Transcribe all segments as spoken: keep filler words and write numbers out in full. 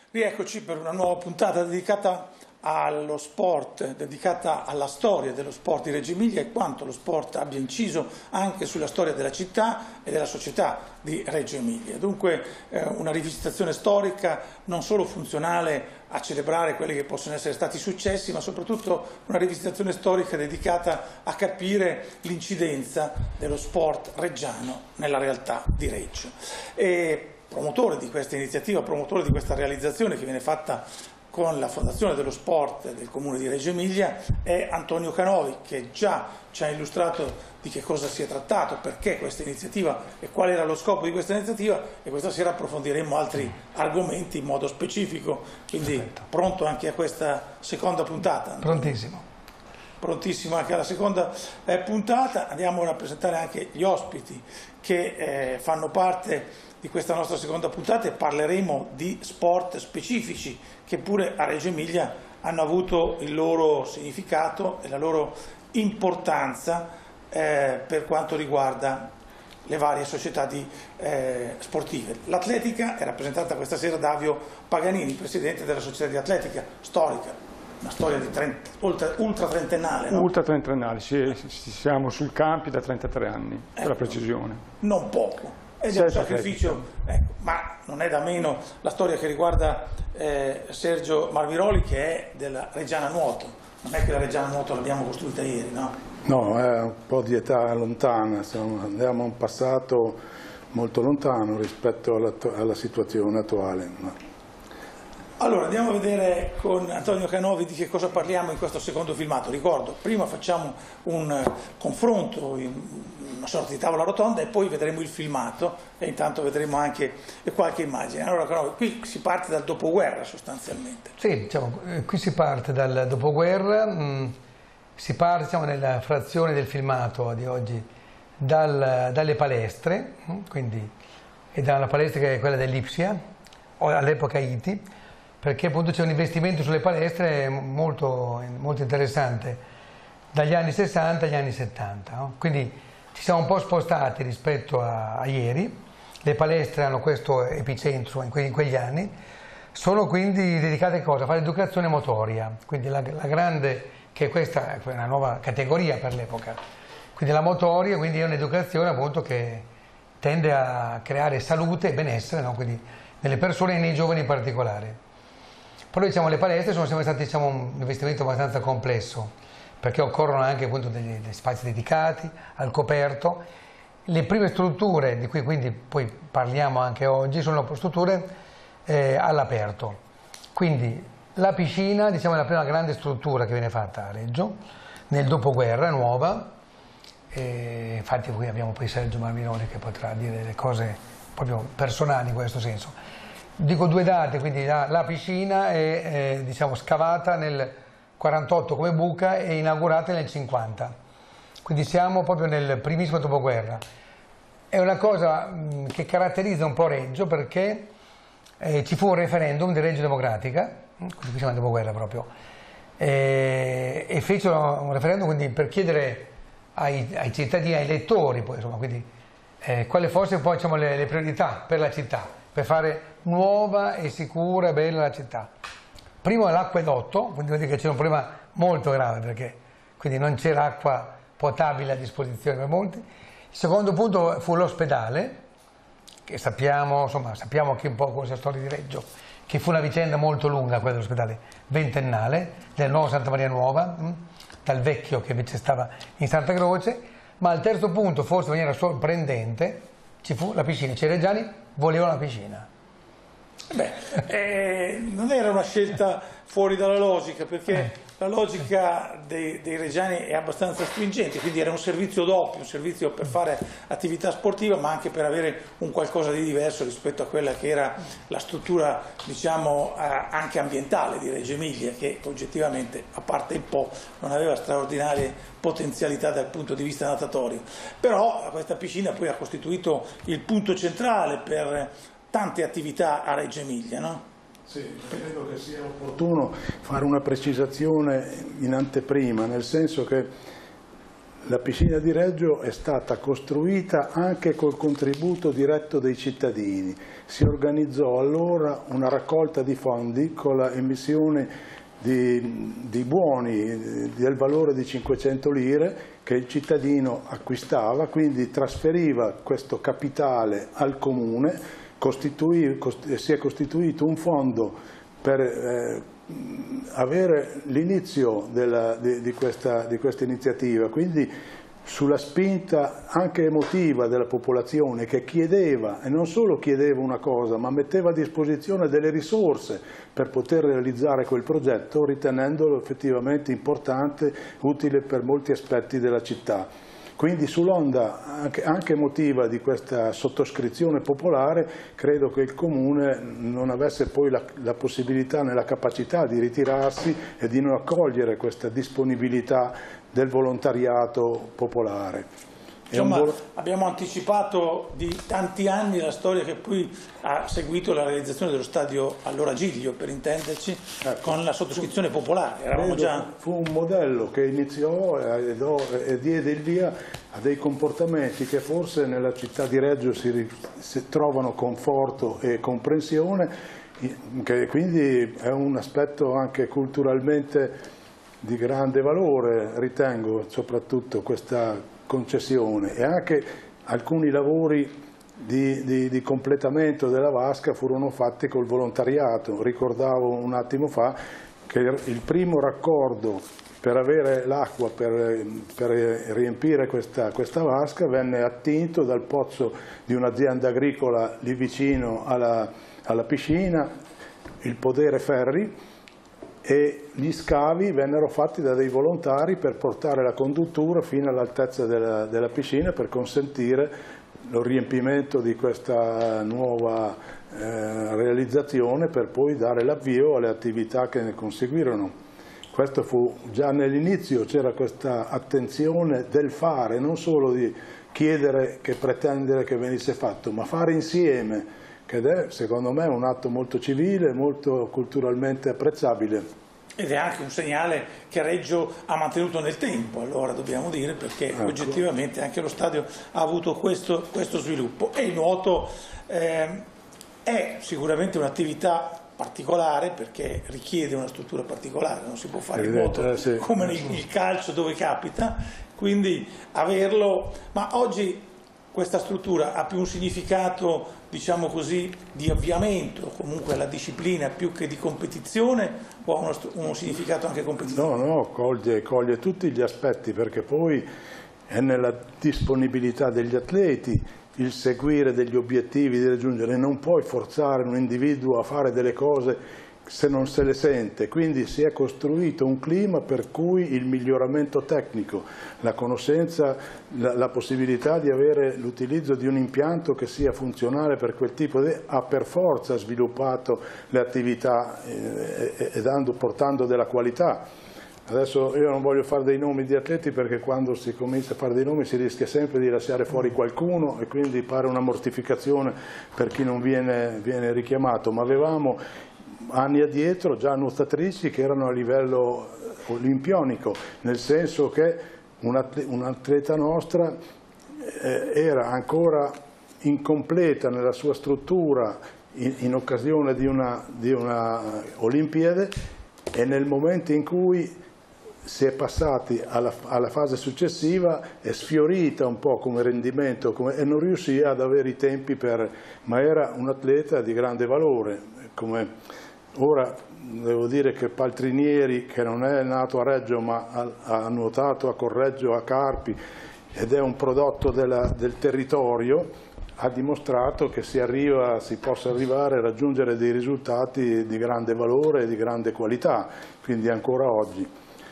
Rieccoci per una nuova puntata dedicata allo sport, dedicata alla storia dello sport di Reggio Emilia e quanto lo sport abbia inciso anche sulla storia della città e della società di Reggio Emilia. Dunque eh, una rivisitazione storica non solo funzionale a celebrare quelli che possono essere stati successi, ma soprattutto una rivisitazione storica dedicata a capire l'incidenza dello sport reggiano nella realtà di Reggio. E promotore di questa iniziativa, promotore di questa realizzazione che viene fatta con la Fondazione dello Sport del Comune di Reggio Emilia è Antonio Canovi, che già ci ha illustrato di che cosa si è trattato, perché questa iniziativa e qual era lo scopo di questa iniziativa, e questa sera approfondiremo altri argomenti in modo specifico, quindi perfetto. Pronto anche a questa seconda puntata? Prontissimo. Prontissimo anche alla seconda eh, puntata. Andiamo a rappresentare anche gli ospiti che eh, fanno parte di questa nostra seconda puntata e parleremo di sport specifici che pure a Reggio Emilia hanno avuto il loro significato e la loro importanza eh, per quanto riguarda le varie società di, eh, sportive. L'atletica è rappresentata questa sera da Davio Paganini, presidente della società di atletica storica, una storia di trenta, ultra, ultra trentennale. No? Ultra trentennale, sì, siamo sul campi da trentatré anni, ecco, per la precisione. Non poco. Ed è un sacrificio, ecco, ma non è da meno la storia che riguarda eh, Sergio Marviroli, che è della Reggiana Nuoto. Non è che la Reggiana Nuoto l'abbiamo costruita ieri, no? No, è un po' di età lontana, insomma, andiamo a un passato molto lontano rispetto alla, alla situazione attuale. No? Allora, andiamo a vedere con Antonio Canovi di che cosa parliamo in questo secondo filmato. Ricordo, prima facciamo un confronto, una sorta di tavola rotonda, e poi vedremo il filmato e intanto vedremo anche qualche immagine. Allora, Canovi, qui si parte dal dopoguerra sostanzialmente. Sì, diciamo, qui si parte dal dopoguerra, mh, si parte, diciamo, nella frazione del filmato di oggi dal, dalle palestre, mh, quindi, e dalla palestra che è quella dell'Ipsia, o all'epoca I T I, perché appunto c'è un investimento sulle palestre molto, molto interessante dagli anni sessanta agli anni settanta, no? Quindi ci siamo un po' spostati rispetto a, a ieri. Le palestre hanno questo epicentro in, que, in quegli anni, sono quindi dedicate a cosa? A fare educazione motoria, quindi la, la grande, che questa è una nuova categoria per l'epoca, quindi la motoria, quindi è un'educazione appunto che tende a creare salute e benessere, no? Quindi nelle persone e nei giovani in particolare. Però diciamo, le palestre sono sempre state, diciamo, un investimento abbastanza complesso, perché occorrono anche appunto degli, degli spazi dedicati al coperto. Le prime strutture di cui quindi poi parliamo anche oggi sono strutture eh, all'aperto. Quindi la piscina, diciamo, è la prima grande struttura che viene fatta a Reggio nel dopoguerra, nuova. E infatti qui abbiamo poi Sergio Marviroli che potrà dire delle cose proprio personali in questo senso. Dico due date, quindi la, la piscina è eh, diciamo, scavata nel quarantotto come buca e inaugurata nel cinquanta, quindi siamo proprio nel primissimo dopoguerra. È una cosa mh, che caratterizza un po' Reggio, perché eh, ci fu un referendum di Reggio Democratica, quindi qui siamo nel dopoguerra proprio, e, e fecero un referendum quindi per chiedere ai, ai cittadini, ai lettori, poi, insomma, quindi, eh, quali fossero poi, diciamo, le, le priorità per la città, per fare nuova e sicura e bella la città. Primo è l'acquedotto, quindi vuol dire che c'è un problema molto grave, perché quindi non c'era acqua potabile a disposizione per molti. Il secondo punto fu l'ospedale, che sappiamo, insomma, sappiamo che un po' questa storia di Reggio, che fu una vicenda molto lunga, quella dell'ospedale ventennale, del nuovo Santa Maria Nuova, mh, dal vecchio che invece stava in Santa Croce. Ma al terzo punto, forse in maniera sorprendente, ci fu la piscina. I reggiani volevano la piscina. Beh, eh, non era una scelta fuori dalla logica, perché eh. la logica dei, dei reggiani è abbastanza stringente, quindi era un servizio doppio, un servizio per fare attività sportiva, ma anche per avere un qualcosa di diverso rispetto a quella che era la struttura, diciamo, eh, anche ambientale di Reggio Emilia, che oggettivamente, a parte il Po, non aveva straordinarie potenzialità dal punto di vista natatorio. Però questa piscina poi ha costituito il punto centrale per tante attività a Reggio Emilia, no? Sì, credo che sia opportuno fare una precisazione in anteprima, nel senso che La piscina di Reggio è stata costruita anche col contributo diretto dei cittadini. Si organizzò allora una raccolta di fondi con l'emissione di, di buoni del valore di cinquecento lire che il cittadino acquistava, quindi trasferiva questo capitale al comune, costituì, cost- si è costituito un fondo per eh, avere l'inizio di, di, questa, di questa iniziativa, quindi sulla spinta anche emotiva della popolazione che chiedeva, e non solo chiedeva una cosa, ma metteva a disposizione delle risorse per poter realizzare quel progetto, ritenendolo effettivamente importante, utile per molti aspetti della città. Quindi sull'onda anche, anche emotiva di questa sottoscrizione popolare credo che il Comune non avesse poi la, la possibilità né la capacità di ritirarsi e di non accogliere questa disponibilità del volontariato popolare. Insomma, abbiamo anticipato di tanti anni la storia che poi ha seguito la realizzazione dello stadio allora Giglio, per intenderci, ecco, con la sottoscrizione popolare. Eravamo già... Fu un modello che iniziò e, e diede il via a dei comportamenti che forse nella città di Reggio si, si trovano conforto e comprensione, che quindi è un aspetto anche culturalmente di grande valore, ritengo, soprattutto questa concessione, e anche alcuni lavori di, di, di completamento della vasca furono fatti col volontariato. Ricordavo un attimo fa che il primo raccordo per avere l'acqua per, per riempire questa, questa vasca venne attinto dal pozzo di un'azienda agricola lì vicino alla, alla piscina, il Podere Ferri, e gli scavi vennero fatti da dei volontari per portare la conduttura fino all'altezza della, della piscina per consentire lo riempimento di questa nuova eh, realizzazione, per poi dare l'avvio alle attività che ne conseguirono. Questo fu già nell'inizio, c'era questa attenzione del fare, non solo di chiedere che pretendere che venisse fatto, ma fare insieme, che è secondo me un atto molto civile, molto culturalmente apprezzabile. Ed è anche un segnale che Reggio ha mantenuto nel tempo, allora dobbiamo dire, perché ecco, oggettivamente anche lo stadio ha avuto questo, questo sviluppo. E il nuoto eh, è sicuramente un'attività particolare, perché richiede una struttura particolare, non si può fare il nuoto come nel calcio dove capita, quindi averlo, ma oggi questa struttura ha più un significato, diciamo così, di avviamento comunque alla disciplina più che di competizione, o ha uno, uno significato anche competitivo? No, no, coglie, coglie tutti gli aspetti, perché poi è nella disponibilità degli atleti il seguire degli obiettivi, di raggiungere, non puoi forzare un individuo a fare delle cose se non se le sente, quindi si è costruito un clima per cui il miglioramento tecnico, la conoscenza, la, la possibilità di avere l'utilizzo di un impianto che sia funzionale per quel tipo di, ha per forza sviluppato le attività eh, e, e dando, portando della qualità. Adesso io non voglio fare dei nomi di atleti, perché quando si comincia a fare dei nomi si rischia sempre di lasciare fuori qualcuno e quindi pare una mortificazione per chi non viene, viene richiamato, ma avevamo anni addietro già nuotatrici che erano a livello olimpionico, nel senso che un'atleta nostra eh, era ancora incompleta nella sua struttura in, in occasione di una, di una Olimpiade, e nel momento in cui si è passati alla, alla fase successiva è sfiorita un po' come rendimento come, e non riuscì ad avere i tempi per, ma era un atleta di grande valore. Come, ora devo dire che Paltrinieri, che non è nato a Reggio ma ha, ha nuotato a Correggio, a Carpi, ed è un prodotto della, del territorio, ha dimostrato che si, arriva, si possa arrivare a raggiungere dei risultati di grande valore e di grande qualità, quindi ancora oggi.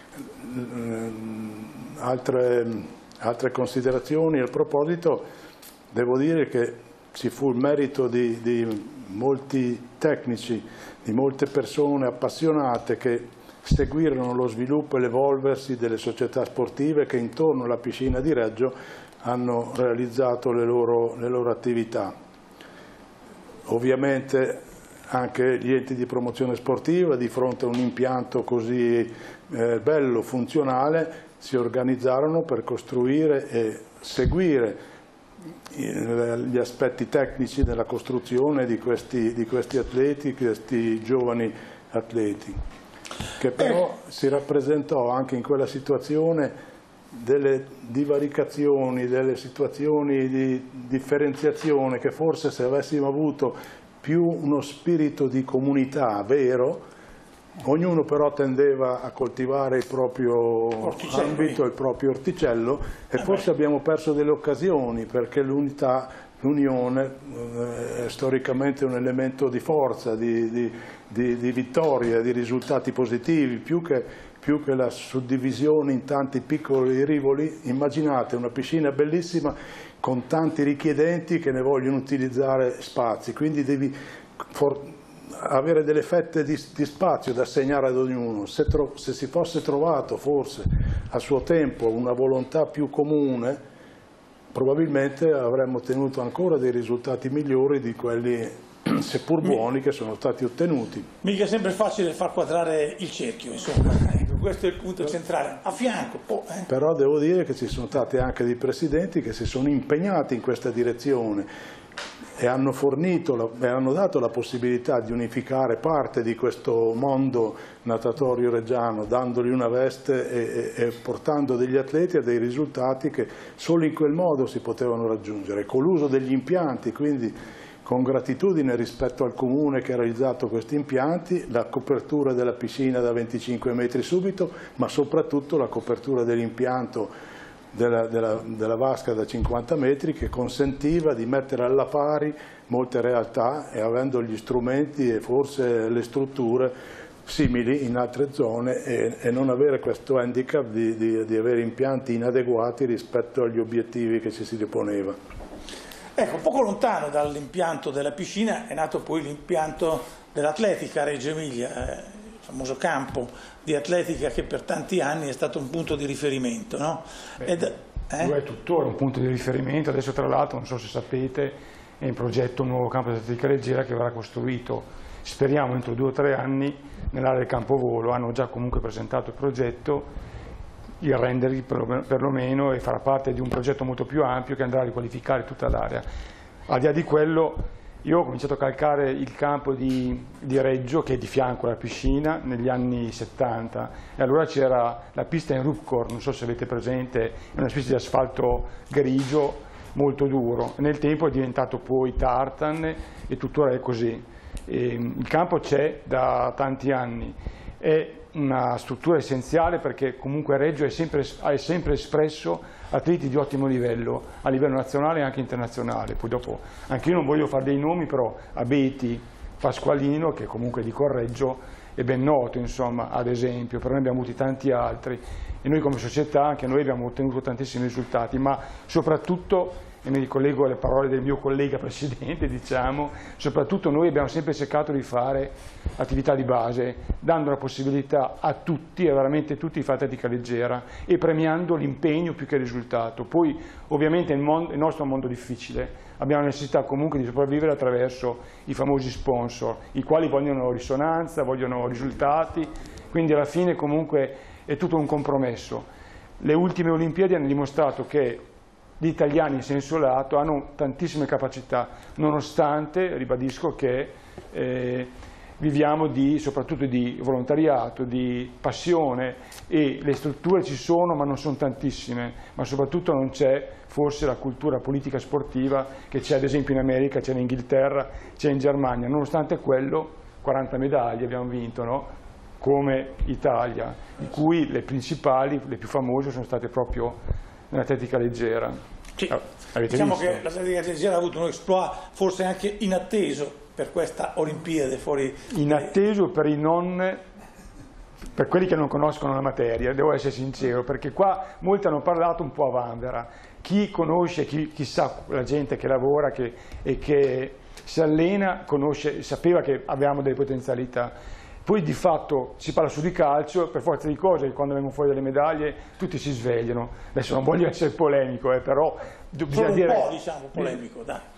Altre, altre considerazioni al proposito, devo dire che ci fu il merito di, di molti tecnici, di molte persone appassionate che seguirono lo sviluppo e l'evolversi delle società sportive che intorno alla piscina di Reggio hanno realizzato le loro, le loro attività. Ovviamente anche gli enti di promozione sportiva, di fronte a un impianto così eh, bello, funzionale, si organizzarono per costruire e seguire gli aspetti tecnici della costruzione di questi, di questi atleti, questi giovani atleti, che però si rappresentò anche in quella situazione delle divaricazioni, delle situazioni di differenziazione che forse se avessimo avuto più uno spirito di comunità vero, ognuno però tendeva a coltivare il proprio ambito, il proprio orticello, e forse abbiamo perso delle occasioni, perché l'unità, l'unione è storicamente un elemento di forza, di, di, di, di vittoria, di risultati positivi, più che, più che la suddivisione in tanti piccoli rivoli. Immaginate una piscina bellissima con tanti richiedenti che ne vogliono utilizzare spazi, quindi devi for- avere delle fette di, di spazio da assegnare ad ognuno. Se, tro, se si fosse trovato forse a suo tempo una volontà più comune, probabilmente avremmo ottenuto ancora dei risultati migliori di quelli, seppur buoni, che sono stati ottenuti. Mica è sempre facile far quadrare il cerchio, insomma, ecco, questo è il punto centrale. A fianco, oh, eh. Però devo dire che ci sono stati anche dei presidenti che si sono impegnati in questa direzione e hanno fornito e hanno dato la possibilità di unificare parte di questo mondo natatorio reggiano, dandogli una veste e, e, e portando degli atleti a dei risultati che solo in quel modo si potevano raggiungere, con l'uso degli impianti, quindi con gratitudine rispetto al comune che ha realizzato questi impianti, la copertura della piscina da venticinque metri subito, ma soprattutto la copertura dell'impianto Della, della, della vasca da cinquanta metri, che consentiva di mettere alla pari molte realtà, e avendo gli strumenti e forse le strutture simili in altre zone, e, e non avere questo handicap di, di, di avere impianti inadeguati rispetto agli obiettivi che ci si riponeva. Ecco, poco lontano dall'impianto della piscina è nato poi l'impianto dell'atletica a Reggio Emilia, eh, il famoso campo di atletica che per tanti anni è stato un punto di riferimento, no? Beh, Ed, eh? È tuttora un punto di riferimento. Adesso tra l'altro, non so se sapete, è in progetto un nuovo campo di atletica leggera che verrà costruito, speriamo entro due o tre anni, nell'area del Campovolo. Hanno già comunque presentato il progetto, il rendering perlomeno, e farà parte di un progetto molto più ampio che andrà a riqualificare tutta l'area. Al di là di quello, io ho cominciato a calcare il campo di, di Reggio, che è di fianco alla piscina, negli anni settanta, e allora c'era la pista in Rupcor, non so se avete presente, è una specie di asfalto grigio molto duro. Nel tempo è diventato poi tartan e tuttora è così. E il campo c'è da tanti anni, è una struttura essenziale perché comunque Reggio è sempre, è sempre espresso atleti di ottimo livello, a livello nazionale e anche internazionale. Poi dopo, anche io non voglio fare dei nomi, però Abeti, Pasqualino, che comunque di Correggio è ben noto, insomma, ad esempio, però ne abbiamo avuti tanti altri, e noi come società, anche noi abbiamo ottenuto tantissimi risultati, ma soprattutto, e mi ricollego alle parole del mio collega presidente, diciamo, soprattutto noi abbiamo sempre cercato di fare attività di base, dando la possibilità a tutti, e veramente tutti, di fare atletica leggera, e premiando l'impegno più che il risultato. Poi ovviamente il, mondo, il nostro è un mondo difficile, abbiamo la necessità comunque di sopravvivere attraverso i famosi sponsor, i quali vogliono risonanza, vogliono risultati, quindi alla fine comunque è tutto un compromesso. Le ultime Olimpiadi hanno dimostrato che gli italiani in senso lato hanno tantissime capacità, nonostante, ribadisco, che eh, viviamo di, soprattutto di volontariato, di passione, e le strutture ci sono ma non sono tantissime, ma soprattutto non c'è forse la cultura politica sportiva che c'è ad esempio in America, c'è in Inghilterra, c'è in Germania. Nonostante quello, quaranta medaglie abbiamo vinto, no? Come Italia, di cui le principali, le più famose sono state proprio nell'atletica leggera. Sì. Avete diciamo visto? che l'atletica leggera ha avuto un exploit forse anche inatteso per questa Olimpiade fuori. Inatteso per i non, per quelli che non conoscono la materia, devo essere sincero, perché qua molti hanno parlato un po' a vanvera. Chi conosce, chi, chi sa, la gente che lavora che, e che si allena, conosce, sapeva che avevamo delle potenzialità. Poi di fatto si parla su di calcio, per forza di cose, quando vengono fuori delle medaglie tutti si svegliano. Adesso non voglio essere polemico, eh, però bisogna un dire... po', diciamo, polemico, dai.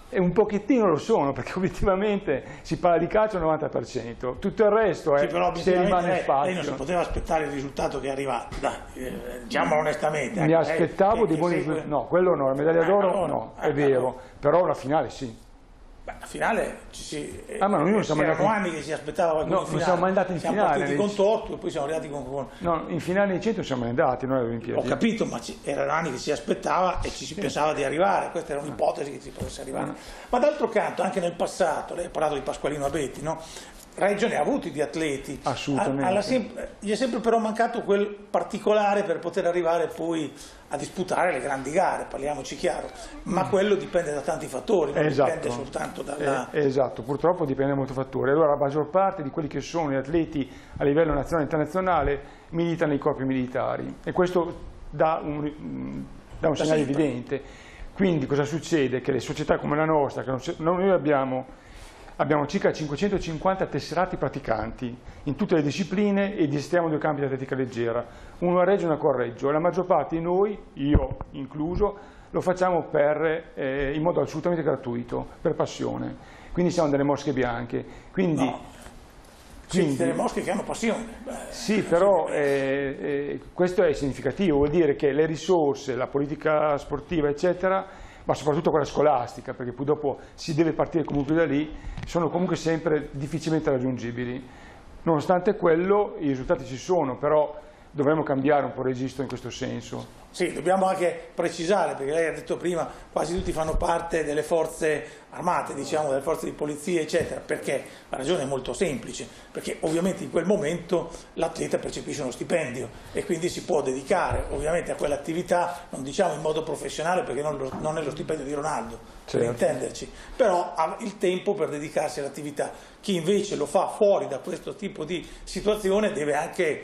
E un pochettino lo sono, perché obiettivamente si parla di calcio al novanta per cento, tutto il resto è sì, però se rimane lei, spazio. lei non si poteva aspettare il risultato che è arrivato, dai, eh, diciamo onestamente. Mi ecco, aspettavo lei, dei buoni segue... risultati, no, quello no, la medaglia eh, d'oro no, no, eh, è vero, no. Però la finale sì. Beh, la finale ci si... Ah, ma noi non siamo erano andati... anni che si aspettava qualcosa No, in non finale. siamo mai andati in siamo finale. Siamo partiti nei... con Totto e poi siamo arrivati con... con... No, in finale nei cento siamo andati, noi alle Olimpiadi. Ho capito, ma ci, erano anni che si aspettava e ci si sì. pensava di arrivare, questa era un'ipotesi che si potesse arrivare. Ma d'altro canto, anche nel passato, lei ha parlato di Pasqualino Abetti, no? Reggio ne ha avuti di atleti, assolutamente. Alla sem- gli è sempre però mancato quel particolare per poter arrivare poi a disputare le grandi gare, parliamoci chiaro, ma mm. quello dipende da tanti fattori, non esatto. dipende soltanto dalla... Eh, esatto, purtroppo dipende da molti fattori. Allora la maggior parte di quelli che sono gli atleti a livello nazionale e internazionale militano nei corpi militari e questo dà un, dà un segnale sempre. evidente. Quindi cosa succede? Che le società come la nostra, che non, noi abbiamo Abbiamo circa cinquecentocinquanta tesserati praticanti in tutte le discipline e gestiamo due campi di atletica leggera, uno a Reggio e uno a Correggio. E la maggior parte di noi, io incluso, lo facciamo per, eh, in modo assolutamente gratuito, per passione. Quindi siamo delle mosche bianche. Quindi, no. quindi, sì, delle mosche che hanno passione. Beh, sì, però eh, eh, questo è significativo, vuol dire che le risorse, la politica sportiva, eccetera, ma soprattutto quella scolastica, perché poi dopo si deve partire comunque da lì, sono comunque sempre difficilmente raggiungibili. Nonostante quello, i risultati ci sono, però dovremmo cambiare un po' il registro in questo senso. Sì, dobbiamo anche precisare, perché lei ha detto prima, quasi tutti fanno parte delle forze armate, diciamo, delle forze di polizia, eccetera, perché la ragione è molto semplice, perché ovviamente in quel momento l'atleta percepisce uno stipendio e quindi si può dedicare ovviamente a quell'attività, non diciamo in modo professionale perché non, lo, non è lo stipendio di Ronaldo, certo. per intenderci, però ha il tempo per dedicarsi all'attività. Chi invece lo fa fuori da questo tipo di situazione deve anche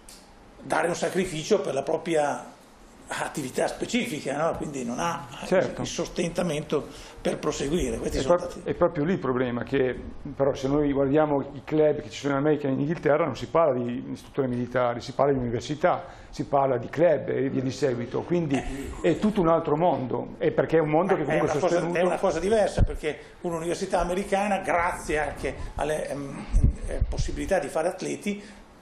dare un sacrificio per la propria attività specifica, no? Quindi non ha certo. il sostentamento per proseguire. Questi è, sono pro- stati... è proprio lì il problema, che però se noi guardiamo i club che ci sono in America e in Inghilterra non si parla di strutture militari, si parla di università, si parla di club e via di seguito, quindi è tutto un altro mondo, è perché è un mondo che comunque è, una sostenuto... cosa, è una cosa diversa, perché un'università americana, grazie anche alle ehm, possibilità di fare atleti,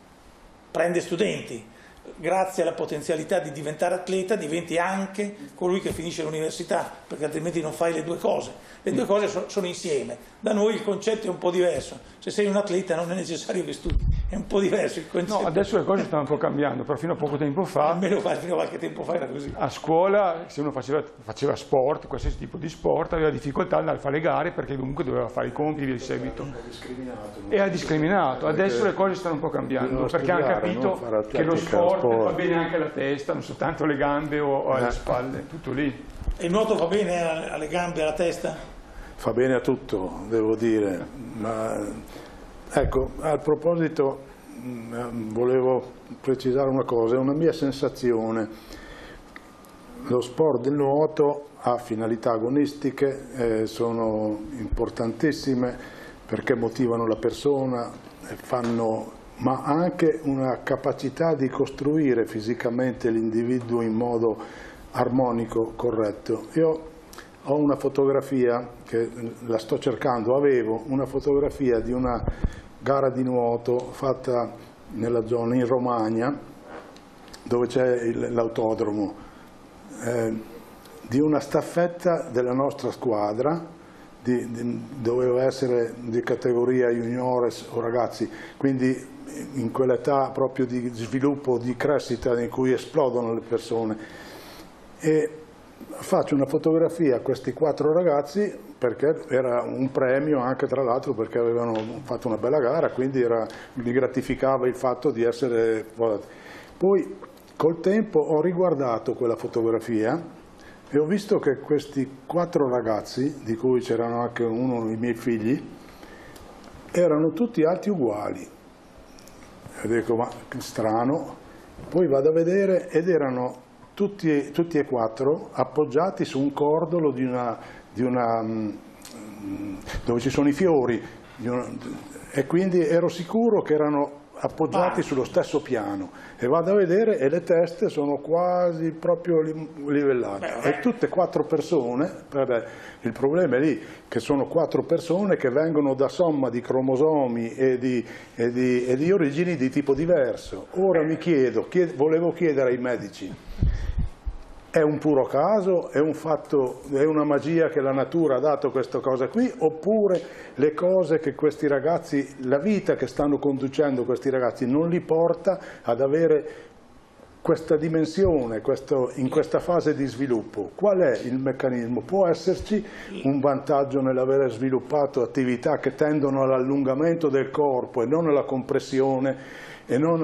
prende studenti. Grazie alla potenzialità di diventare atleta diventi anche colui che finisce l'università, perché altrimenti non fai le due cose. Le due cose so, sono insieme. Da noi il concetto è un po' diverso. Se sei un atleta non è necessario che studi, è un po' diverso il concetto. No, adesso le cose stanno un po' cambiando, però fino a poco tempo fa, almeno fino a qualche tempo fa era così. A scuola, se uno faceva, faceva sport, qualsiasi tipo di sport, aveva difficoltà ad andare a fare le gare perché comunque doveva fare i compiti e via di seguito. Era discriminato. Adesso le cose stanno un po' cambiando, perché hanno capito che lo sport fa bene anche alla testa, non soltanto alle gambe o alle spalle, tutto lì. E il nuoto fa bene alle gambe e alla testa? Fa bene a tutto, devo dire. Ma, ecco, a proposito, volevo precisare una cosa, è una mia sensazione. Lo sport del nuoto ha finalità agonistiche, eh, sono importantissime perché motivano la persona, fanno, ma anche una capacità di costruire fisicamente l'individuo in modo armonico, corretto. Io ho una fotografia, che la sto cercando, avevo una fotografia di una gara di nuoto fatta nella zona in Romagna, dove c'è l'autodromo, eh, di una staffetta della nostra squadra, di, di, doveva essere di categoria juniores o ragazzi, quindi in quell'età proprio di sviluppo, di crescita in cui esplodono le persone. E faccio una fotografia a questi quattro ragazzi perché era un premio anche tra l'altro perché avevano fatto una bella gara, quindi era, mi gratificava il fatto di essere... Poi col tempo ho riguardato quella fotografia e ho visto che questi quattro ragazzi, di cui c'erano anche uno dei miei figli, erano tutti alti uguali. E dico, ma che strano. Poi vado a vedere ed erano tutti, tutti e quattro appoggiati su un cordolo di una, di una, dove ci sono i fiori, una, e quindi ero sicuro che erano appoggiati ah. sullo stesso piano, e vado a vedere e le teste sono quasi proprio livellate. Beh, e tutte quattro persone, il problema è lì, che sono quattro persone che vengono da somma di cromosomi e di, e di, e di origini di tipo diverso. Ora mi chiedo, chied, volevo chiedere ai medici, è un puro caso, è un fatto, è una magia che la natura ha dato questa cosa qui, oppure le cose che questi ragazzi, la vita che stanno conducendo questi ragazzi non li porta ad avere questa dimensione, questo, in questa fase di sviluppo? Qual è il meccanismo? Può esserci un vantaggio nell'aver sviluppato attività che tendono all'allungamento del corpo e non alla compressione e non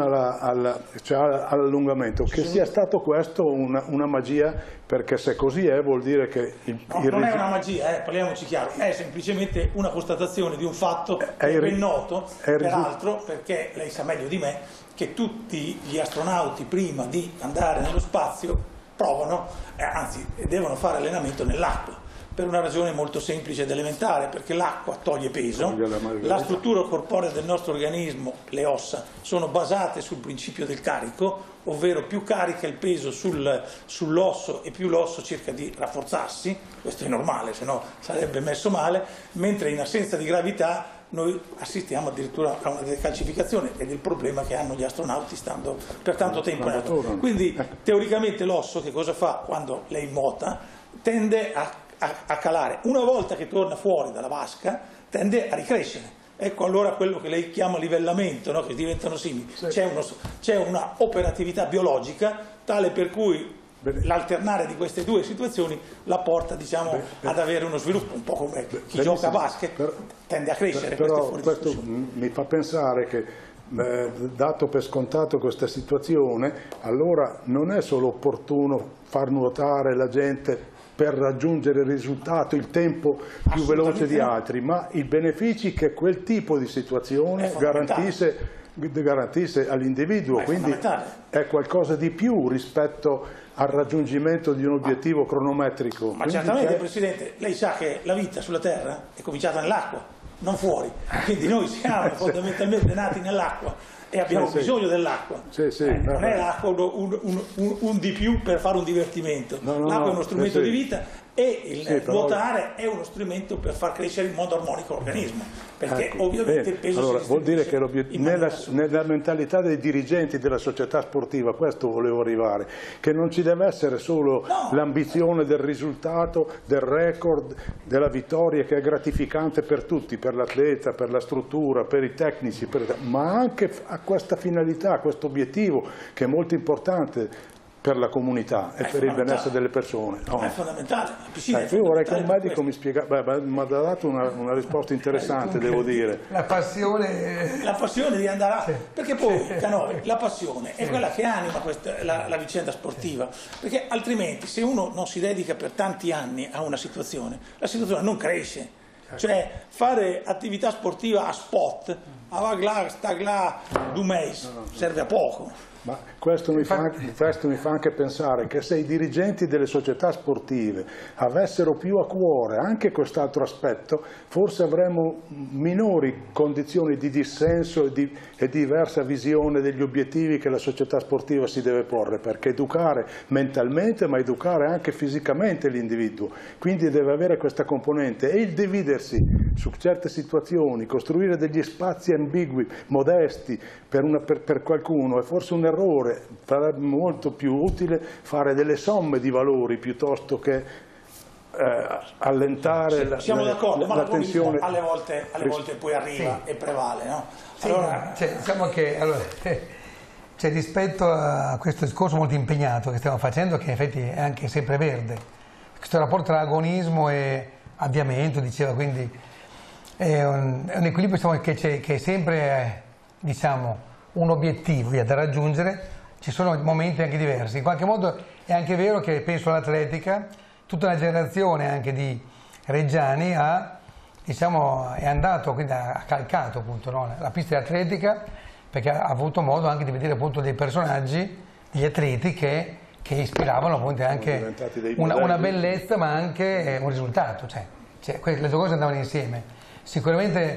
cioè all'allungamento, che sia stato questo una, una magia, perché se così è vuol dire che il, no, il non è una magia, eh, parliamoci chiaro, è semplicemente una constatazione di un fatto è, che è il, ben noto, è peraltro, perché lei sa meglio di me che tutti gli astronauti prima di andare nello spazio provano, eh, anzi devono fare allenamento nell'acqua, per una ragione molto semplice ed elementare, perché l'acqua toglie peso, la struttura corporea del nostro organismo, le ossa, sono basate sul principio del carico, ovvero più carica il peso sul, sull'osso e più l'osso cerca di rafforzarsi, questo è normale, se no sarebbe messo male, mentre in assenza di gravità noi assistiamo addirittura a una decalcificazione, ed è il problema che hanno gli astronauti stando per tanto tempo nell'acqua. Quindi teoricamente l'osso che cosa fa quando lei nuota? Tende a A, a calare. Una volta che torna fuori dalla vasca tende a ricrescere. Ecco allora quello che lei chiama livellamento, no? Che diventano simili. Sì. C'è una operatività biologica tale per cui l'alternare di queste due situazioni la porta, diciamo, beh, beh, ad avere uno sviluppo, un po' come beh, chi gioca a basket per, tende a crescere. Per, però questo mi fa pensare che, eh, dato per scontato questa situazione, allora non è solo opportuno far nuotare la gente per raggiungere il risultato, il tempo più veloce di altri, ma i benefici che quel tipo di situazione garantisse, garantisse all'individuo, quindi è qualcosa di più rispetto al raggiungimento di un obiettivo cronometrico. Ma certamente, Presidente, lei sa che la vita sulla Terra è cominciata nell'acqua, non fuori, quindi noi siamo fondamentalmente nati nell'acqua e abbiamo sì, bisogno sì. dell'acqua. Sì, sì, eh, non è l'acqua un, un, un, un di più per fare un divertimento, no, no, l'acqua no, è uno strumento sì, di vita, e il sì, nuotare però è uno strumento per far crescere in modo armonico l'organismo, perché ecco, ovviamente bene. il peso allora, si vuol dire che nella, nella mentalità dei dirigenti della società sportiva, questo volevo arrivare, che non ci deve essere solo no. l'ambizione del risultato, del record, della vittoria, che è gratificante per tutti, per l'atleta, per la struttura, per i tecnici, per, ma anche a questa finalità, a questo obiettivo che è molto importante per la comunità e per il benessere delle persone. No. È fondamentale. Eh, io vorrei che un medico mi spiegasse, mi ha dato una, una risposta interessante, devo dire. La passione... La passione di andare a... Sì. Perché poi, Canova, la passione è quella che anima questa, la, la vicenda sportiva, perché altrimenti se uno non si dedica per tanti anni a una situazione, la situazione non cresce. Cioè fare attività sportiva a spot, avagla, stagla, du mes, serve a poco. Ma questo mi, fa, questo mi fa anche pensare che se i dirigenti delle società sportive avessero più a cuore anche quest'altro aspetto, forse avremmo minori condizioni di dissenso e di e diversa visione degli obiettivi che la società sportiva si deve porre, perché educare mentalmente ma educare anche fisicamente l'individuo, quindi deve avere questa componente, e il dividersi su certe situazioni, costruire degli spazi ambigui, modesti per, una, per, per qualcuno è forse un errore, sarebbe molto più utile fare delle somme di valori piuttosto che eh, allentare sì, la, siamo la, d'accordo, ma la la tensione. Alle volte, alle volte poi arriva sì. e prevale, no? Sì, allora... cioè, diciamo che allora, cioè, rispetto a questo discorso molto impegnato che stiamo facendo, che in effetti è anche sempre verde, questo rapporto tra agonismo e avviamento, diceva, quindi è un, è un equilibrio diciamo, che, che è sempre diciamo, un obiettivo da raggiungere, ci sono momenti anche diversi. In qualche modo è anche vero che penso all'atletica, tutta una generazione anche di reggiani ha, diciamo, è andato, quindi ha calcato appunto, no? la pista di atletica, perché ha avuto modo anche di vedere appunto dei personaggi, degli atleti che, che ispiravano appunto anche una, una bellezza ma anche un risultato, cioè, cioè le due cose andavano insieme. Sicuramente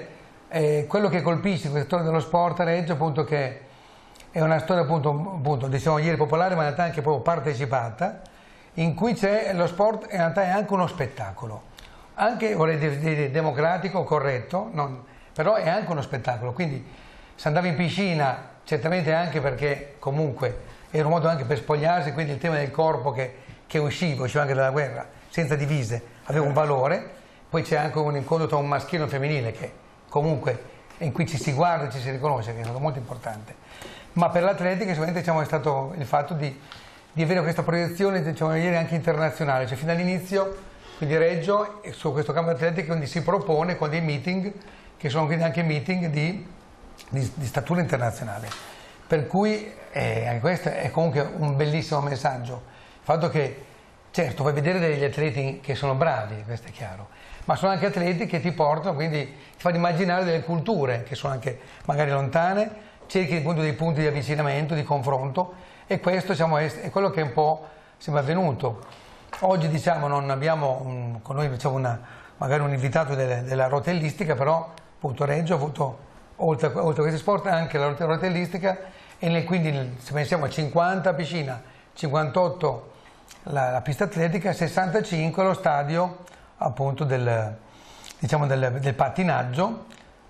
eh, quello che colpisce in questa storia dello sport a Reggio appunto che è una storia appunto, appunto diciamo ieri popolare, ma in realtà anche proprio partecipata, in cui c'è lo sport in realtà è anche uno spettacolo, anche vorrei dire democratico, corretto, non, però è anche uno spettacolo, quindi se andavi in piscina certamente anche perché comunque era un modo anche per spogliarsi, quindi il tema del corpo che, che usciva, usciva anche dalla guerra, senza divise, aveva un valore, poi c'è anche un incontro tra un maschile e un femminile che comunque in cui ci si guarda e ci si riconosce, che è molto importante. Ma per l'atletica sicuramente diciamo, è stato il fatto di, di avere questa proiezione diciamo, anche internazionale, cioè fino all'inizio, quindi Reggio su questo campo atletica quindi si propone con dei meeting, che sono quindi anche meeting di, di, di statura internazionale. Per cui eh, questo è comunque un bellissimo messaggio, il fatto che certo puoi vedere degli atleti che sono bravi, questo è chiaro, ma sono anche atleti che ti portano, quindi ti fanno immaginare delle culture che sono anche magari lontane, cerchi appunto dei punti di avvicinamento, di confronto e questo diciamo, è quello che un po' sembra avvenuto. Oggi diciamo non abbiamo un, con noi diciamo, una, magari un invitato delle, della rotellistica, però appunto Reggio ha avuto oltre, oltre a questi sport anche la rotellistica e nel, quindi se pensiamo a cinquanta piscina, cinquantotto la, la pista atletica, sessantacinque lo stadio appunto del, diciamo, del, del pattinaggio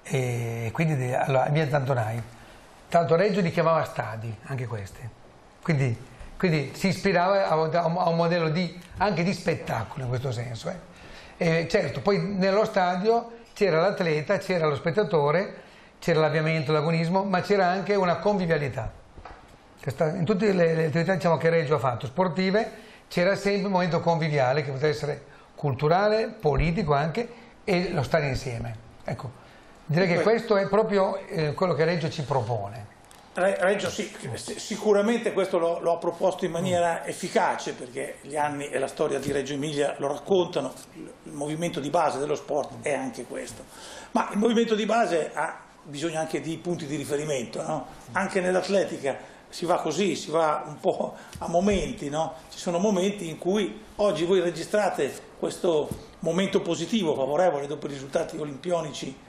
e quindi di, allora, via Zantonai. Tra l'altro Reggio li chiamava stadi, anche questi, quindi, quindi si ispirava a, a un modello di, anche di spettacolo in questo senso. Eh. E certo, poi nello stadio c'era l'atleta, c'era lo spettatore, c'era l'avviamento, l'agonismo, ma c'era anche una convivialità. In tutte le, le attività diciamo, che Reggio ha fatto, sportive, c'era sempre un momento conviviale che poteva essere culturale, politico anche, e lo stare insieme. Ecco. Direi che questo è proprio eh, quello che Reggio ci propone. Reggio sì, sicuramente questo lo, lo ha proposto in maniera efficace perché gli anni e la storia di Reggio Emilia lo raccontano, il movimento di base dello sport è anche questo. Ma il movimento di base ha bisogno anche di punti di riferimento, no? Anche nell'atletica si va così, si va un po' a momenti, no? Ci sono momenti in cui oggi voi registrate questo momento positivo, favorevole dopo i risultati olimpionici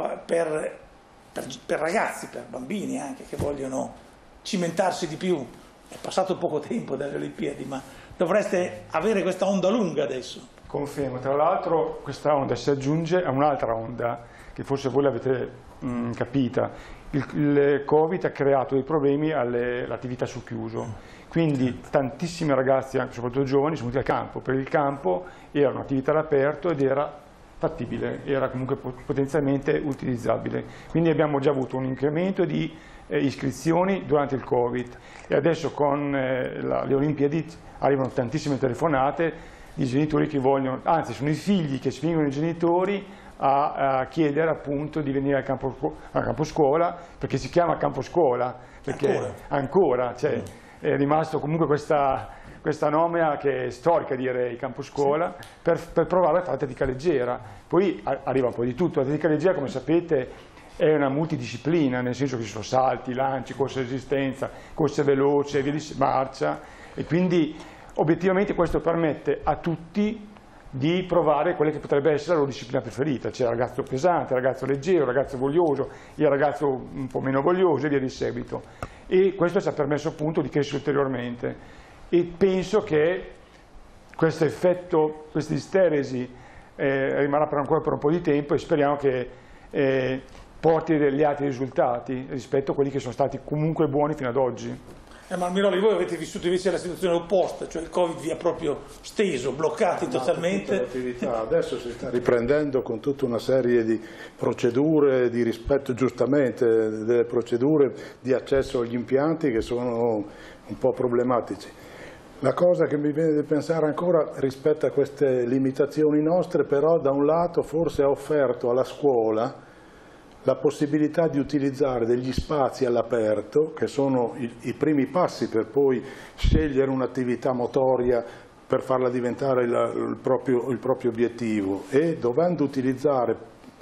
Per, per, per ragazzi, per bambini anche che vogliono cimentarsi di più. È passato poco tempo dalle Olimpiadi, ma dovreste avere questa onda lunga adesso. Confermo, tra l'altro questa onda si aggiunge a un'altra onda che forse voi l'avete mh, capita. Il, il Covid ha creato dei problemi all'attività sul chiuso, quindi tantissimi ragazzi, anche soprattutto giovani, sono venuti al campo. Per il campo era un'attività all'aperto ed era fattibile, era comunque potenzialmente utilizzabile. Quindi abbiamo già avuto un incremento di eh, iscrizioni durante il Covid e adesso con eh, la, le Olimpiadi arrivano tantissime telefonate di genitori che vogliono, anzi sono i figli che spingono i genitori a, a chiedere appunto di venire al campo, al campo scuola, perché si chiama campo scuola, perché ancora, ancora cioè, mm. è rimasto comunque questa questa nomea che è storica direi, campo scuola, sì. per, per provare a fare atletica leggera. Poi arriva un po' di tutto, l'atletica leggera come sapete è una multidisciplina, nel senso che ci sono salti, lanci, corsa resistenza, corsa veloce, via di marcia e quindi obiettivamente questo permette a tutti di provare quella che potrebbe essere la loro disciplina preferita, c'è il ragazzo pesante, il ragazzo leggero, il ragazzo voglioso, il ragazzo un po' meno voglioso e via di seguito. E questo ci ha permesso appunto di crescere ulteriormente. E penso che questo effetto, questa isteresi eh, rimarrà per ancora per un po' di tempo e speriamo che eh, porti degli altri risultati rispetto a quelli che sono stati comunque buoni fino ad oggi. Eh, ma Almiroli, voi avete vissuto invece la situazione opposta, cioè il Covid vi ha proprio steso, bloccati no, totalmente. Adesso si sta riprendendo con tutta una serie di procedure di rispetto giustamente delle procedure di accesso agli impianti che sono un po' problematici. La cosa che mi viene da pensare ancora rispetto a queste limitazioni nostre, però da un lato forse ha offerto alla scuola la possibilità di utilizzare degli spazi all'aperto, che sono i, i primi passi per poi scegliere un'attività motoria per farla diventare il, il, proprio, il proprio obiettivo e dovendo utilizzare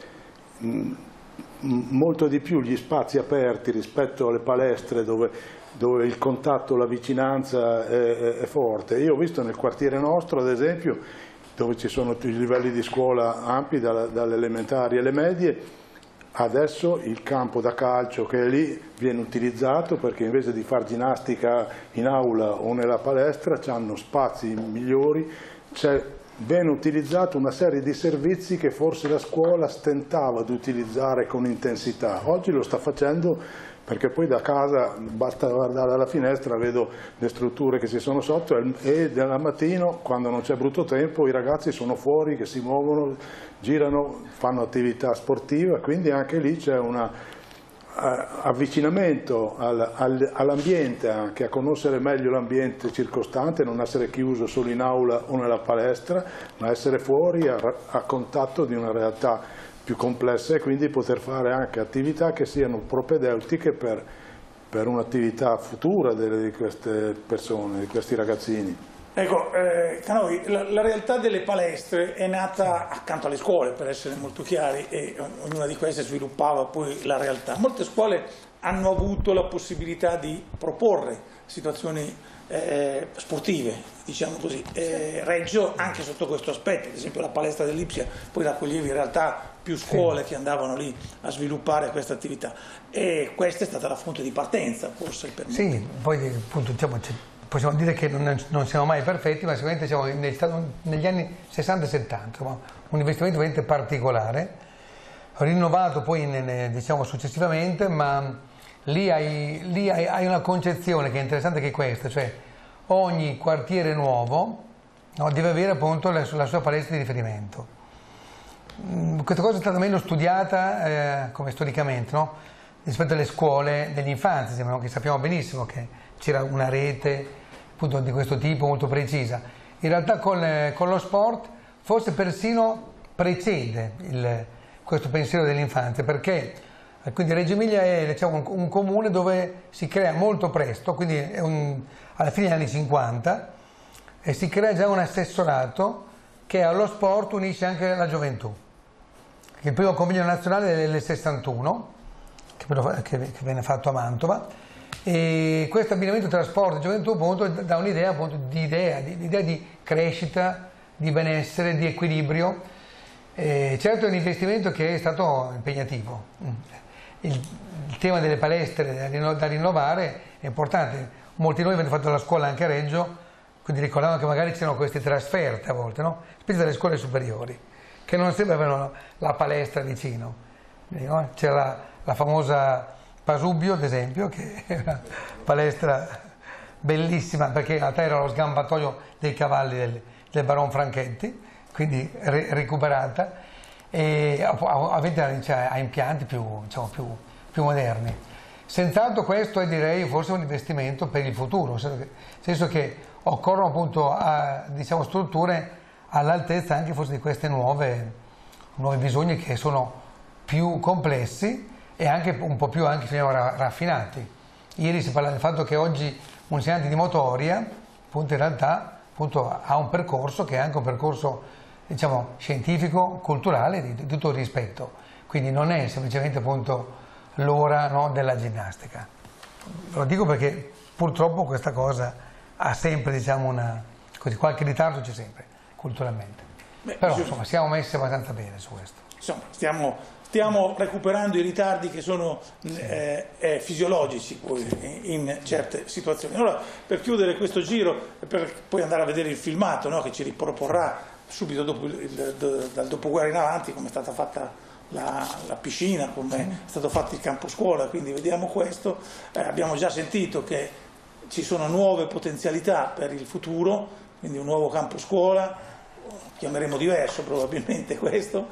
mh, molto di più gli spazi aperti rispetto alle palestre dove dove il contatto, la vicinanza è, è forte. Io ho visto nel quartiere nostro, ad esempio, dove ci sono i livelli di scuola ampi, dalle elementari alle medie, Adesso il campo da calcio che è lì viene utilizzato perché invece di fare ginnastica in aula o nella palestra hanno spazi migliori, c'è ben utilizzato una serie di servizi che forse la scuola stentava di utilizzare con intensità. Oggi lo sta facendo perché poi da casa basta guardare dalla finestra, vedo le strutture che ci sono sotto e dal mattino, quando non c'è brutto tempo, i ragazzi sono fuori, che si muovono, girano, fanno attività sportiva, quindi anche lì c'è un avvicinamento al, al, all'ambiente, anche a conoscere meglio l'ambiente circostante, non essere chiuso solo in aula o nella palestra, ma essere fuori a, a contatto di una realtà più complessa e quindi poter fare anche attività che siano propedeutiche per, per un'attività futura delle, di queste persone, di questi ragazzini. Ecco, eh, Canoi, la, la realtà delle palestre è nata accanto alle scuole, per essere molto chiari, e ognuna di queste sviluppava poi la realtà. Molte scuole hanno avuto la possibilità di proporre situazioni eh, sportive, diciamo così. Eh, Reggio anche sotto questo aspetto, ad esempio la palestra dell'Ipsia poi raccoglieva in realtà più scuole che andavano lì a sviluppare questa attività e questa è stata la fonte di partenza forse per me. Sì, poi appunto diciamo, possiamo dire che non, non siamo mai perfetti, ma sicuramente siamo negli anni sessanta e settanta, un investimento veramente particolare, rinnovato poi in, diciamo, successivamente, ma lì, hai, lì hai, hai una concezione che è interessante, che è questa, cioè ogni quartiere nuovo, no, deve avere appunto la, la sua palestra di riferimento. Questa cosa è stata meno studiata eh, come storicamente, no? Rispetto alle scuole dell'infanzia, no? Che sappiamo benissimo che c'era una rete appunto di questo tipo molto precisa. In realtà con, eh, con lo sport forse persino precede il, questo pensiero dell'infanzia, perché quindi Reggio Emilia è, diciamo, un, un comune dove si crea molto presto, quindi è un, alla fine degli anni cinquanta, e si crea già un assessorato che allo sport unisce anche la gioventù. Il primo convegno nazionale è del sessantuno, che, che, che venne fatto a Mantova, e questo abbinamento tra sport e gioventù appunto dà un'idea appunto di idea, di, di idea di crescita, di benessere, di equilibrio. E certo è un investimento che è stato impegnativo. Il, il tema delle palestre da, da rinnovare è importante. Molti di noi avevano fatto la scuola anche a Reggio, quindi ricordavano che magari c'erano queste trasferte a volte, no? Specie dalle scuole superiori, che non sempre avevano la palestra vicino. No? C'era la famosa Pasubio, ad esempio, che è una palestra bellissima, perché in realtà era lo sgambatoio dei cavalli del, del Baron Franchetti, quindi re, recuperata, e ovviamente ha impianti più, diciamo, più, più moderni. Senz'altro questo è, direi, forse un investimento per il futuro, nel senso che occorrono appunto a, diciamo, strutture all'altezza anche forse di questi nuovi bisogni che sono più complessi e anche un po' più anche, raffinati. Ieri si parla del fatto che oggi un insegnante di motoria appunto in realtà appunto, ha un percorso che è anche un percorso, diciamo, scientifico, culturale, di, di tutto il rispetto, quindi non è semplicemente appunto l'ora, no, della ginnastica. Lo dico perché purtroppo questa cosa ha sempre, diciamo, una, così, qualche ritardo c'è sempre culturalmente. Beh, però insomma siamo messi abbastanza bene su questo. Insomma stiamo, stiamo recuperando i ritardi che sono eh, eh, fisiologici poi in, in certe situazioni. Allora, per chiudere questo giro e per poi andare a vedere il filmato, no, che ci riproporrà subito dopo il, il, dal dopoguerra in avanti come è stata fatta la, la piscina, come è stato fatto il campo scuola, quindi vediamo questo. Eh, abbiamo già sentito che ci sono nuove potenzialità per il futuro, quindi un nuovo campo scuola, chiameremo diverso probabilmente questo.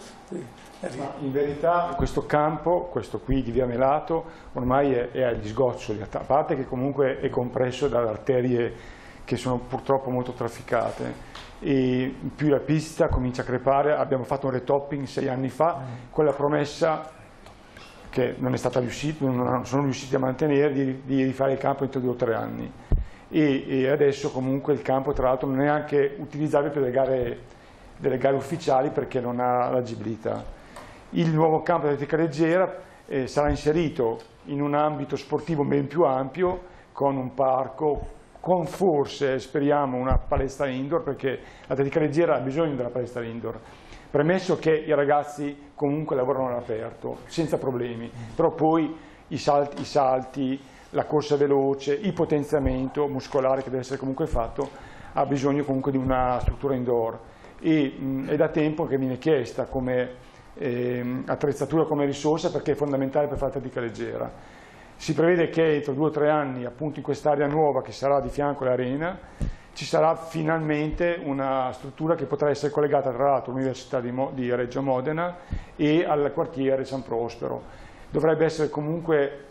Ma in verità questo campo, questo qui di Via Melato, ormai è, è agli sgoccioli, a parte che comunque è compresso dalle arterie che sono purtroppo molto trafficate, e più la pista comincia a crepare. Abbiamo fatto un retopping sei anni fa con la promessa, che non è stata riuscita, non sono riusciti a mantenere, di, di rifare il campo entro due o tre anni. E, e adesso comunque il campo tra l'altro non è neanche utilizzabile per le gare, delle gare ufficiali, perché non ha l'agibilità. Il nuovo campo di atletica leggera eh, sarà inserito in un ambito sportivo ben più ampio, con un parco, con forse, speriamo, una palestra indoor, perché l'atletica leggera ha bisogno della palestra indoor, premesso che i ragazzi comunque lavorano all'aperto, senza problemi, però poi i salti, i salti, la corsa veloce, il potenziamento muscolare che deve essere comunque fatto, ha bisogno comunque di una struttura indoor e mh, è da tempo che viene chiesta come eh, attrezzatura, come risorsa, perché è fondamentale per fare atletica leggera. Si prevede che entro due o tre anni, appunto in quest'area nuova che sarà di fianco all'arena, ci sarà finalmente una struttura che potrà essere collegata tra l'altro all'Università di, di Reggio Modena e al quartiere San Prospero. Dovrebbe essere comunque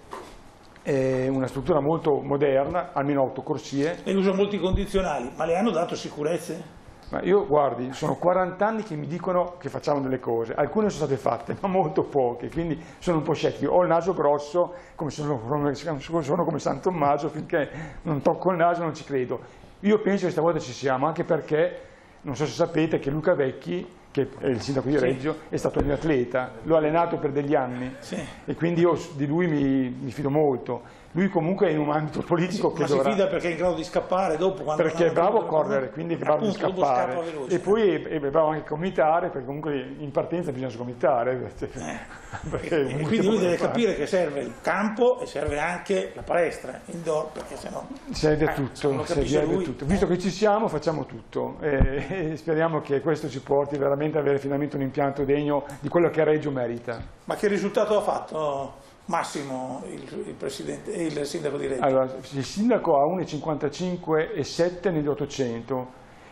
eh, una struttura molto moderna, almeno otto corsie. E usa molti condizionali, ma le hanno dato sicurezze? Ma io, guardi, sono quaranta anni che mi dicono che facciamo delle cose, alcune sono state fatte, ma molto poche, quindi sono un po' scettico. Ho il naso grosso, come sono, sono come San Tommaso, finché non tocco il naso non ci credo. Io penso che stavolta ci siamo, anche perché, non so se sapete, che Luca Vecchi, che è il sindaco di Reggio, sì, è stato un mio atleta, l'ho allenato per degli anni, sì, e quindi io di lui mi, mi fido molto. Lui comunque è in un ambito politico, sì, che ma dovrà... si fida perché è in grado di scappare dopo, quando perché è bravo a correre, quindi è bravo di scappare, e poi è, è bravo anche a comitare, perché comunque in partenza bisogna scomitare, eh. E quindi lui deve fare. capire che serve il campo e serve anche la palestra indoor, perché sennò serve eh, tutto, serve tutto. Visto che ci siamo facciamo tutto e, e speriamo che questo ci porti veramente ad avere finalmente un impianto degno di quello che Reggio merita. Ma che risultato ha fatto Massimo, il, il, presidente, il sindaco di Reggio? Allora, il sindaco ha uno virgola cinquantacinque e sette negli ottocento,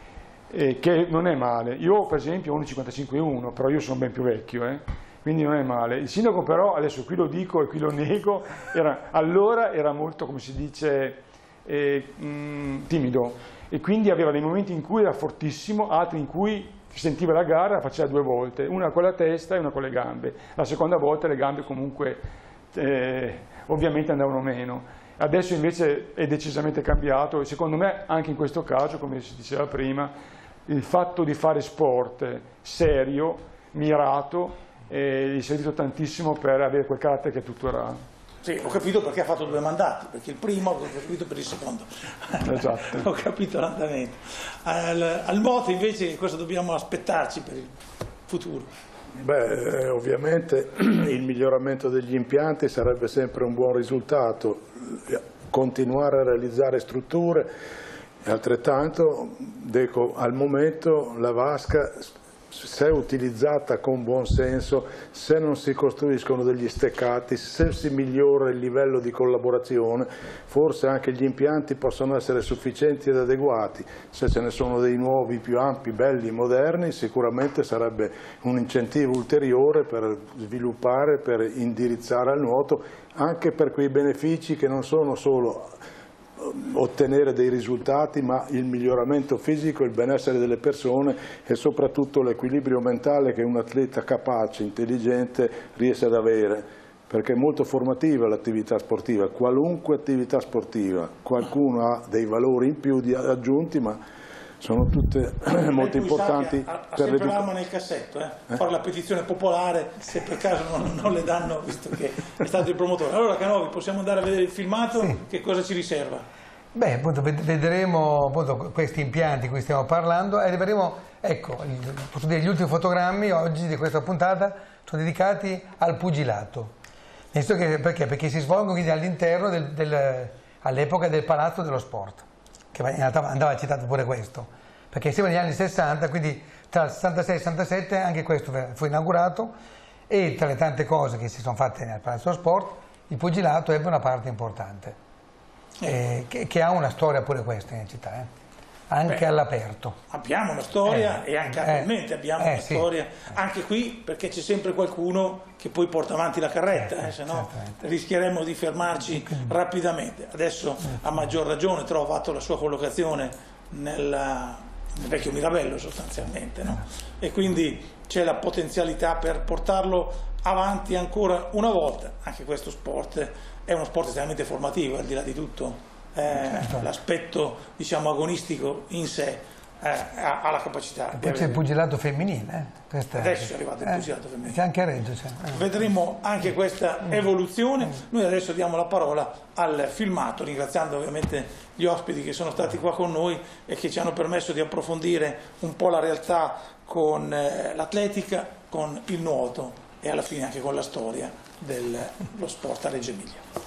eh, che non è male. Io per esempio ho uno virgola cinquantacinque e uno, però io sono ben più vecchio, eh, quindi non è male. Il sindaco però, adesso qui lo dico e qui lo nego, era, allora era molto, come si dice, eh, mh, timido, e quindi aveva dei momenti in cui era fortissimo, altri in cui sentiva la gara, la faceva due volte, una con la testa e una con le gambe. La seconda volta le gambe comunque... Eh, ovviamente andavano meno. Adesso invece è decisamente cambiato e secondo me anche in questo caso, come si diceva prima, il fatto di fare sport serio, mirato, eh, gli è servito tantissimo per avere quel carattere che tuttora ha. Sì, ho capito perché ha fatto due mandati, perché il primo ho capito per il secondo. Esatto. Ho capito l'andamento. Al, al moto invece cosa dobbiamo aspettarci per il futuro? Beh, eh, ovviamente il miglioramento degli impianti sarebbe sempre un buon risultato, continuare a realizzare strutture e altrettanto, dico, al momento la vasca, se utilizzata con buon senso, se non si costruiscono degli steccati, se si migliora il livello di collaborazione, forse anche gli impianti possono essere sufficienti ed adeguati. Se ce ne sono dei nuovi, più ampi, belli, moderni, sicuramente sarebbe un incentivo ulteriore per sviluppare, per indirizzare al nuoto, anche per quei benefici che non sono solo ottenere dei risultati, ma il miglioramento fisico, il benessere delle persone e soprattutto l'equilibrio mentale che un atleta capace, intelligente riesce ad avere, perché è molto formativa l'attività sportiva, qualunque attività sportiva. Qualcuno ha dei valori in più di aggiunti, ma sono tutte molto importanti. Ha, ha per sempre l'arma nel cassetto, eh? Eh? Fare la petizione popolare se per caso non, non le danno, visto che è stato il promotore. Allora Canovi, possiamo andare a vedere il filmato? Sì. Che cosa ci riserva? Beh, appunto, vedremo appunto, questi impianti di cui stiamo parlando e vedremo, ecco, posso dire, gli ultimi fotogrammi oggi di questa puntata sono dedicati al pugilato. Che, perché? Perché si svolgono quindi all'interno del, del, all'epoca del Palazzo dello Sport, che in realtà andava citato pure questo, perché siamo negli anni sessanta, quindi tra il sessantasei e il sessantasette anche questo fu inaugurato e tra le tante cose che si sono fatte nel Palazzo dello Sport, il pugilato ebbe una parte importante, eh, che, che ha una storia pure questa in città, eh. Anche all'aperto. Abbiamo una storia eh, e anche attualmente eh, abbiamo eh, una sì. storia, anche qui perché c'è sempre qualcuno che poi porta avanti la carretta, eh, eh, se no rischieremmo di fermarci rapidamente. Adesso a maggior ragione trova fatto la sua collocazione nella, nel vecchio Mirabello sostanzialmente, no? E quindi c'è la potenzialità per portarlo avanti ancora una volta. Anche questo sport è uno sport estremamente formativo, al di là di tutto. Eh, l'aspetto diciamo agonistico in sé eh, ha, ha la capacità. E poi c'è il pugilato femminile. Eh? Adesso è arrivato il pugilato eh, femminile. C'è anche a Reggio. Eh. Vedremo anche questa evoluzione. Noi adesso diamo la parola al filmato, ringraziando ovviamente gli ospiti che sono stati qua con noi e che ci hanno permesso di approfondire un po' la realtà con eh, l'atletica, con il nuoto e alla fine anche con la storia dello sport a Reggio Emilia.